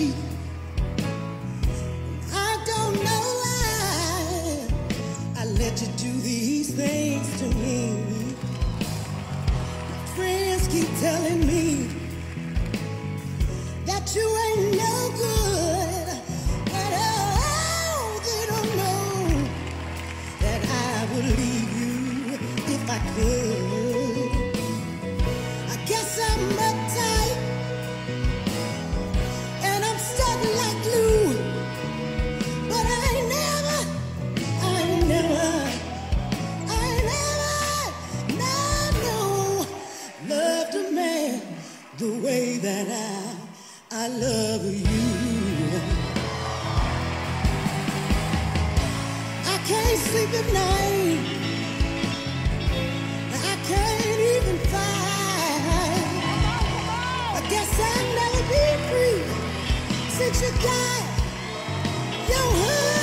cheat. I don't know why I let you do these things to me. Friends keep telling me that you ain't no good, but oh, they don't know that I would leave you if I could. I guess I'm uptight and I'm stuck like glue, but I ain't never loved a man the way that I love you. I can't sleep at night, I can't even fight. I guess I'll never be free since you got your husband.